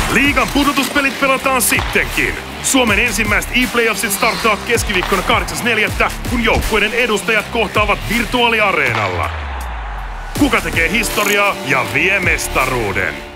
Liigan pudotuspelit pelataan sittenkin. Suomen ensimmäiset e-playoffsit starttaa keskiviikkona 8.4, kun joukkueiden edustajat kohtaavat virtuaaliareenalla. Kuka tekee historiaa ja vie mestaruuden?